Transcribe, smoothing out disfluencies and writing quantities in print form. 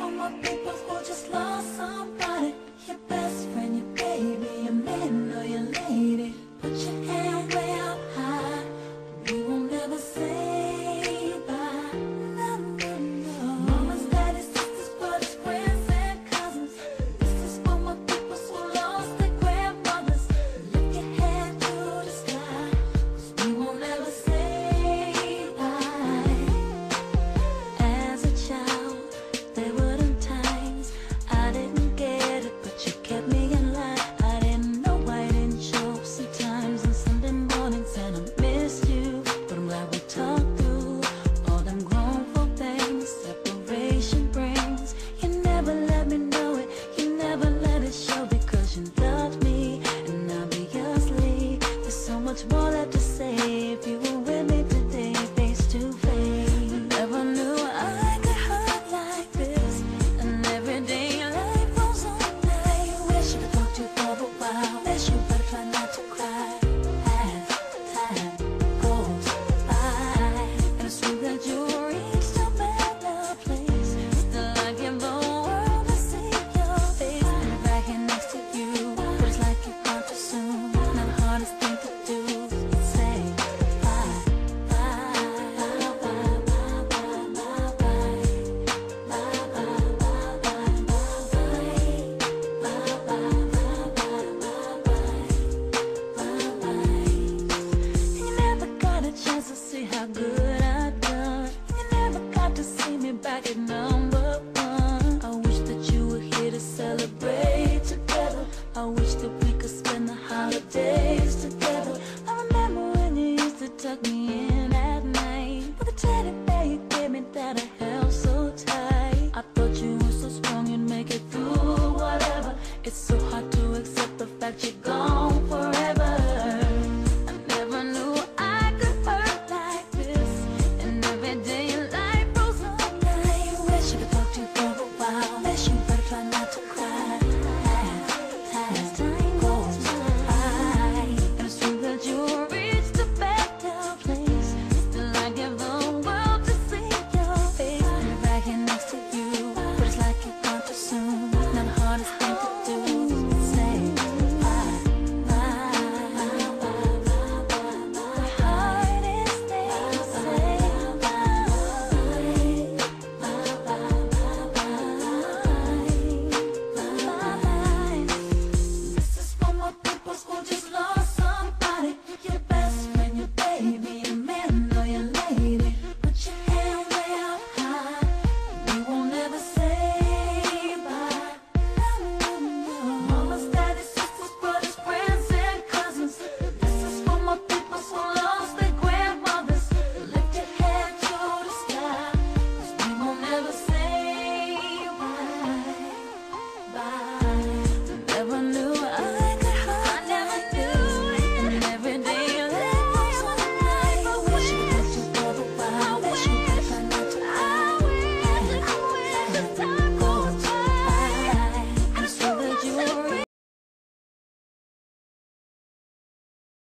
for my people who just lost somebody. Your best friend, your baby, your man or your lady. Put your hand way up high. We won't ever say bye. No, no, no. Mamas, daddies, sisters, brothers, friends, and cousins. This is for my people who lost their grandmothers. Lift your head to the sky, 'cause we won't ever say bye. As a child, there were times I didn't get it, but you kept me in line. I didn't know I didn't show up sometimes on Sunday mornings, and I missed you. But I'm glad we talked through all them grown folk things separation brings. You never let me know it, you never let it show, because you loved me and obviously there's so much more left to say. If you were with me today, face to face, never knew I could hurt like this. And every day life goes on. I wish I could talk to you for a while. Wish you better try not to cry as time goes by. And it's true that you reached a better place. Still I give the world to see your face. I'm right here next to you, but it's like you're gone too soon. Now the hardest thing to do is say bye, bye, bye, bye, bye, bye, bye, bye. You never got a chance to see how good I've done. You never got to see me back at